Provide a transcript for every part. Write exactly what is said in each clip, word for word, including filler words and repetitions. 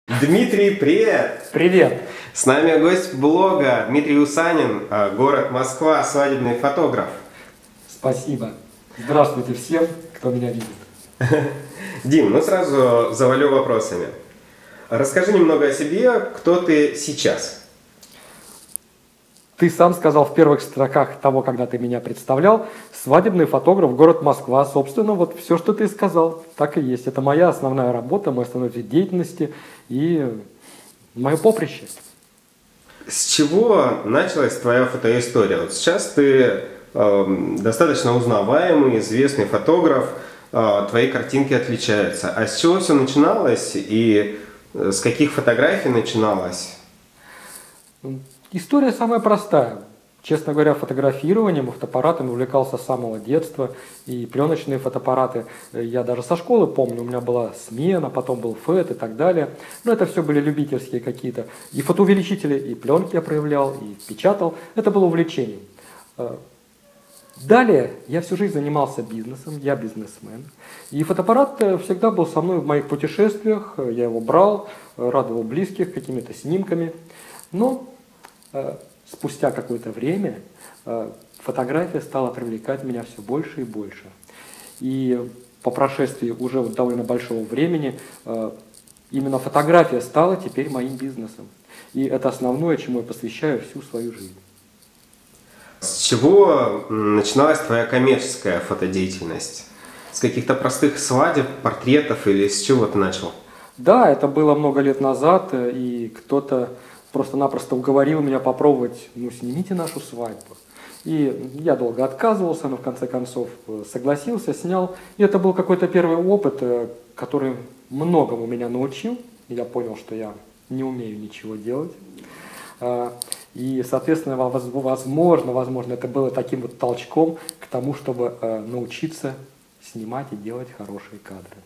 Дмитрий, привет! Привет! С нами гость блога Дмитрий Усанин, город Москва, свадебный фотограф. Спасибо. Здравствуйте всем, кто меня видит. Дим, ну сразу завалю вопросами. Расскажи немного о себе, кто ты сейчас. Ты сам сказал в первых строках того, когда ты меня представлял, свадебный фотограф, город Москва. Собственно, вот все, что ты сказал, так и есть. Это моя основная работа, мой основной вид деятельности и мое поприще. С чего началась твоя фотоистория? Вот сейчас ты э, достаточно узнаваемый, известный фотограф, э, твои картинки отличаются. А с чего все начиналось и с каких фотографий начиналось? История самая простая. Честно говоря, фотографированием, фотоаппаратами увлекался с самого детства. И пленочные фотоаппараты я даже со школы помню. У меня была смена, потом был ФЭТ и так далее. Но это все были любительские какие-то. И фотоувеличители, и пленки я проявлял, и печатал. Это было увлечением. Далее я всю жизнь занимался бизнесом, я бизнесмен. И фотоаппарат всегда был со мной в моих путешествиях. Я его брал, радовал близких какими-то снимками. Но спустя какое-то время фотография стала привлекать меня все больше и больше. И по прошествии уже довольно большого времени именно фотография стала теперь моим бизнесом. И это основное, чему я посвящаю всю свою жизнь. С чего начиналась твоя коммерческая фотодеятельность? С каких-то простых свадеб, портретов или с чего ты начал? Да, это было много лет назад, и кто-то просто-напросто уговорил меня попробовать, ну, снимите нашу свадьбу. И я долго отказывался, но в конце концов согласился, снял. И это был какой-то первый опыт, который многому меня научил. Я понял, что я не умею ничего делать. И, соответственно, возможно, возможно, это было таким вот толчком к тому, чтобы научиться снимать и делать хорошие кадры.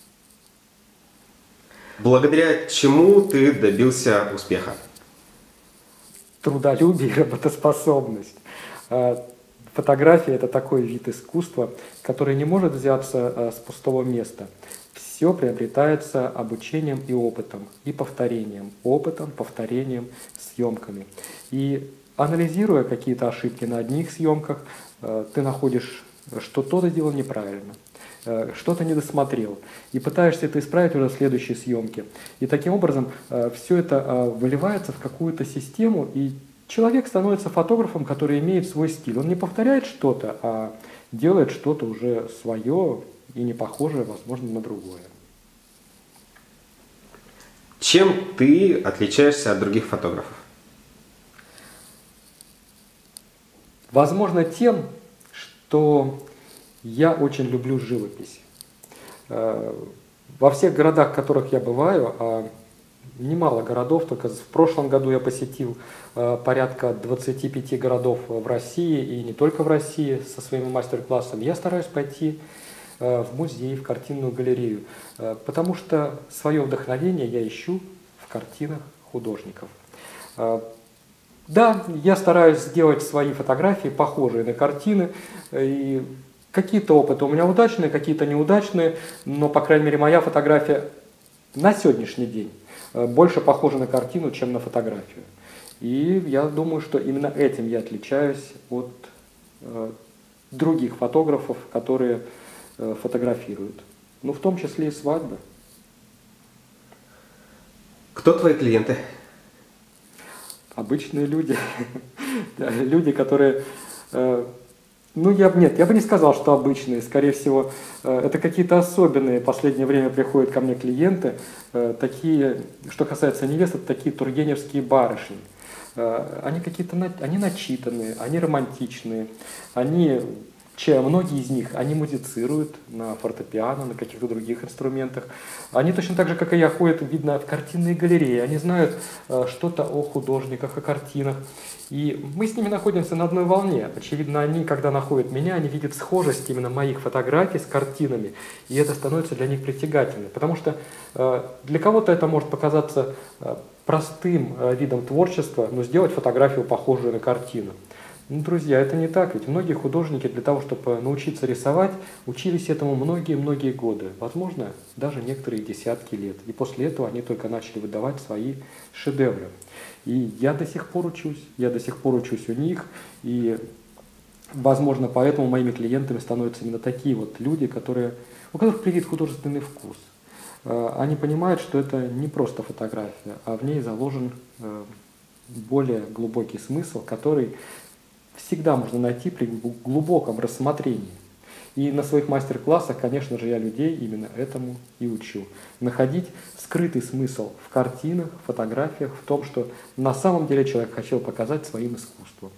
Благодаря чему ты добился успеха? Трудолюбие и работоспособность. Фотография – это такой вид искусства, который не может взяться с пустого места. Все приобретается обучением и опытом, и повторением. Опытом, повторением, съемками. И анализируя какие-то ошибки на одних съемках, ты находишь, что то ты делал неправильно, что-то не досмотрел, и пытаешься это исправить уже в следующей съемке. И таким образом все это выливается в какую-то систему, и человек становится фотографом, который имеет свой стиль. Он не повторяет что-то, а делает что-то уже свое и не похожее, возможно, на другое. Чем ты отличаешься от других фотографов? Возможно, тем, что я очень люблю живопись. Во всех городах, в которых я бываю, а немало городов, только в прошлом году я посетил порядка двадцати пяти городов в России, и не только в России, со своим мастер-классом, я стараюсь пойти в музей, в картинную галерею, потому что свое вдохновение я ищу в картинах художников. Да, я стараюсь сделать свои фотографии похожие на картины, и какие-то опыты у меня удачные, какие-то неудачные, но, по крайней мере, моя фотография на сегодняшний день больше похожа на картину, чем на фотографию. И я думаю, что именно этим я отличаюсь от э, других фотографов, которые э, фотографируют. Ну, в том числе и свадьбы. Кто твои клиенты? Обычные люди. Люди, которые... Ну, я бы нет, я бы не сказал, что обычные. Скорее всего, это какие-то особенные. В последнее время приходят ко мне клиенты, такие, что касается невест, это такие тургеневские барышни. Они какие-то, они начитанные, они романтичные, они, че, многие из них, они музицируют на фортепиано, на каких-то других инструментах. Они точно так же, как и я, ходят, видно, в картинные галереи. Они знают что-то о художниках, о картинах. И мы с ними находимся на одной волне. Очевидно, они, когда находят меня, они видят схожесть именно моих фотографий с картинами. И это становится для них притягательным. Потому что э, для кого-то это может показаться э, простым э, видом творчества, но сделать фотографию, похожую на картину. Ну, друзья, это не так, ведь многие художники для того, чтобы научиться рисовать, учились этому многие-многие годы, возможно, даже некоторые десятки лет. И после этого они только начали выдавать свои шедевры. И я до сих пор учусь, я до сих пор учусь у них, и, возможно, поэтому моими клиентами становятся именно такие вот люди, которые, у которых привит художественный вкус. Они понимают, что это не просто фотография, а в ней заложен более глубокий смысл, который всегда можно найти при глубоком рассмотрении. И на своих мастер-классах, конечно же, я людей именно этому и учу. Находить скрытый смысл в картинах, фотографиях, в том, что на самом деле человек хотел показать своим искусством.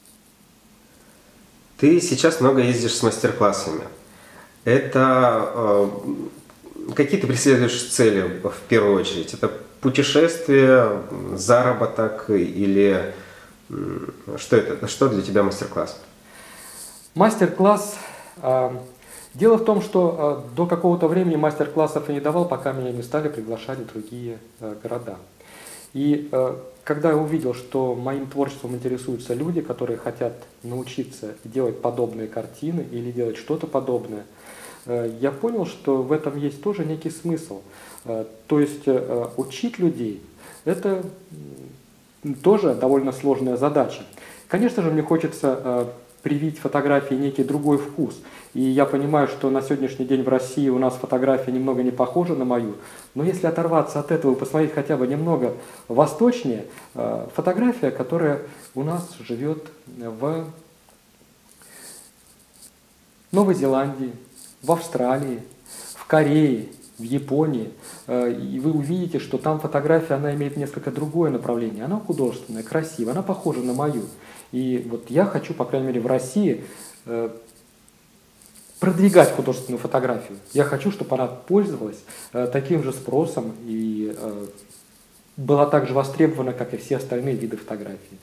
Ты сейчас много ездишь с мастер-классами. Это э, какие ты преследуешь цели в первую очередь? Это путешествие, заработок или... Что это? Что для тебя мастер-класс? Мастер-класс. Э, дело в том, что э, до какого-то времени мастер-классов я не давал, пока меня не стали приглашать в другие э, города. И э, когда я увидел, что моим творчеством интересуются люди, которые хотят научиться делать подобные картины или делать что-то подобное, э, я понял, что в этом есть тоже некий смысл. Э, то есть э, учить людей – это тоже довольно сложная задача. Конечно же, мне хочется э, привить фотографии некий другой вкус. И я понимаю, что на сегодняшний день в России у нас фотография немного не похожа на мою. Но если оторваться от этого и посмотреть хотя бы немного восточнее, э, фотография, которая у нас живет в Новой Зеландии, в Австралии, в Корее, в Японии, и вы увидите, что там фотография, она имеет несколько другое направление. Она художественная, красивая, она похожа на мою. И вот я хочу, по крайней мере, в России продвигать художественную фотографию. Я хочу, чтобы она пользовалась таким же спросом и была так же востребована, как и все остальные виды фотографии.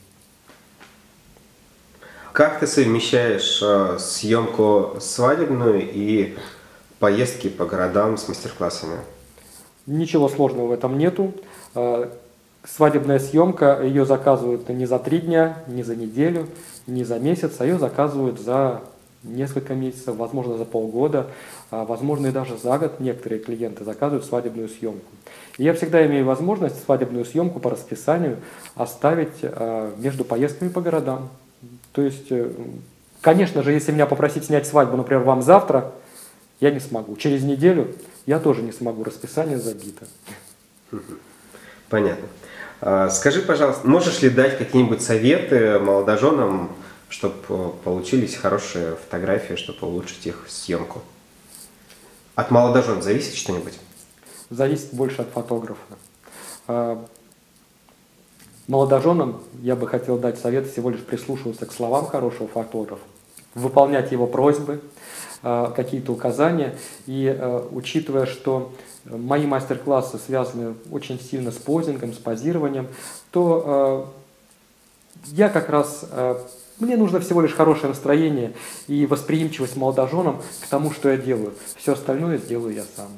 Как ты совмещаешь съемку свадебную и поездки по городам с мастер-классами? Ничего сложного в этом нету. Свадебная съемка, ее заказывают не за три дня, не за неделю, не за месяц, а ее заказывают за несколько месяцев, возможно, за полгода, возможно, и даже за год некоторые клиенты заказывают свадебную съемку. И я всегда имею возможность свадебную съемку по расписанию оставить между поездками по городам. То есть, конечно же, если меня попросить снять свадьбу, например, вам завтра, я не смогу. Через неделю я тоже не смогу, расписание забито. Понятно. Скажи, пожалуйста, можешь ли дать какие-нибудь советы молодоженам, чтобы получились хорошие фотографии, чтобы улучшить их съемку? От молодожен зависит что-нибудь? Зависит больше от фотографа. Молодоженам я бы хотел дать совет всего лишь прислушиваться к словам хорошего фотографа, выполнять его просьбы, какие-то указания. И учитывая, что мои мастер-классы связаны очень сильно с позингом, с позированием, то я как раз, мне нужно всего лишь хорошее настроение и восприимчивость молодоженам к тому, что я делаю. Все остальное сделаю я сам.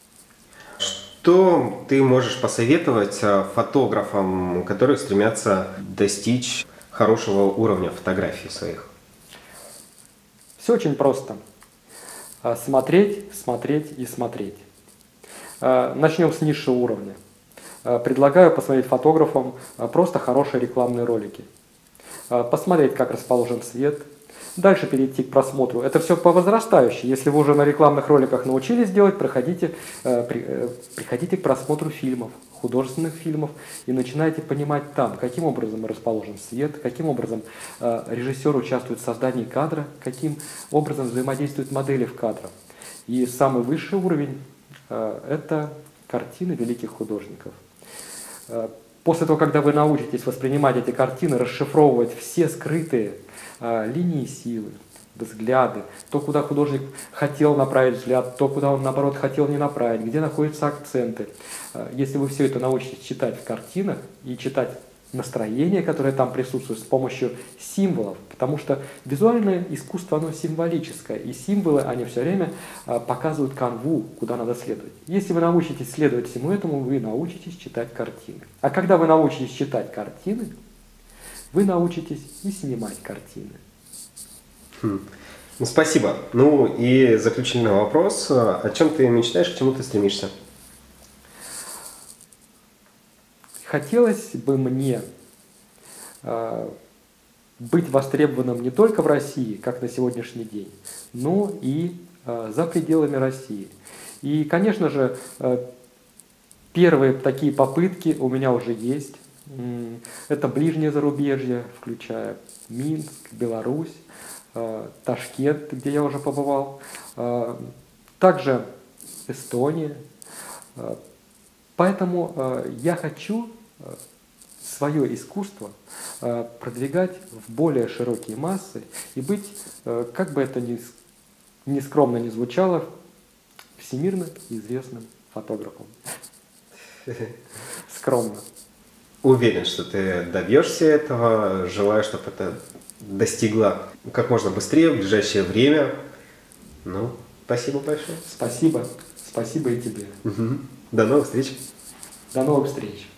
Что ты можешь посоветовать фотографам, которые стремятся достичь хорошего уровня фотографий своих? Все очень просто. Смотреть, смотреть и смотреть. Начнем с низшего уровня. Предлагаю посмотреть фотографам просто хорошие рекламные ролики. Посмотреть, как расположен свет. Дальше перейти к просмотру. Это все по возрастающей. Если вы уже на рекламных роликах научились делать, проходите, при, приходите к просмотру фильмов, художественных фильмов, и начинаете понимать там, каким образом расположен свет, каким образом режиссер участвует в создании кадра, каким образом взаимодействуют модели в кадрах. И самый высший уровень – это картины великих художников. После того, когда вы научитесь воспринимать эти картины, расшифровывать все скрытые э, линии силы, взгляды, то, куда художник хотел направить взгляд, то, куда он, наоборот, хотел не направить, где находятся акценты. Э, если вы все это научитесь читать в картинах и читать настроение, которое там присутствует, с помощью символов, потому что визуальное искусство, оно символическое, и символы, они все время а, показывают канву, куда надо следовать. Если вы научитесь следовать всему этому, вы научитесь читать картины. А когда вы научитесь читать картины, вы научитесь и снимать картины. Хм. Ну, спасибо. Ну и заключительный вопрос. О чем ты мечтаешь, к чему ты стремишься? Хотелось бы мне э, быть востребованным не только в России, как на сегодняшний день, но и э, за пределами России. И, конечно же, э, первые такие попытки у меня уже есть. Это ближнее зарубежье, включая Минск, Беларусь, э, Ташкент, где я уже побывал, э, также Эстония. Э, поэтому э, я хочу э, свое искусство э, продвигать в более широкие массы и быть, э, как бы это ни, ни скромно ни звучало, всемирно известным фотографом. Скромно. Уверен, что ты добьешься этого. Желаю, чтобы это достигло как можно быстрее, в ближайшее время. Ну, спасибо большое. Спасибо. Спасибо и тебе. Угу. До новых встреч. До новых встреч.